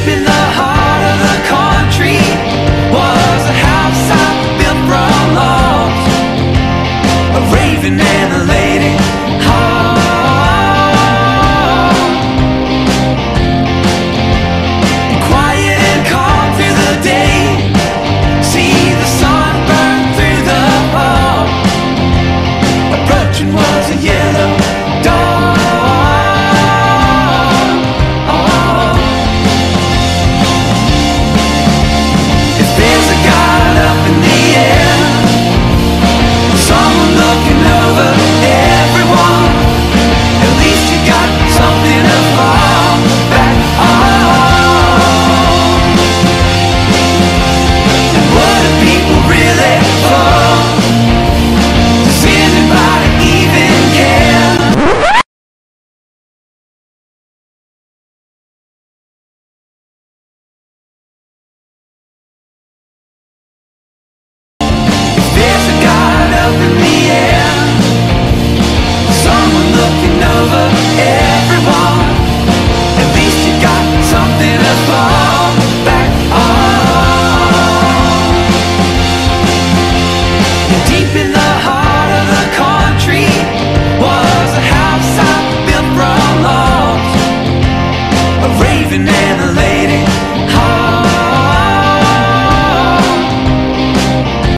Deep in the heart of the country was a house I built from logs, a raven and a lady hawk. Quiet and calm through the day, see the sun burn through the fog. Approaching was a yellow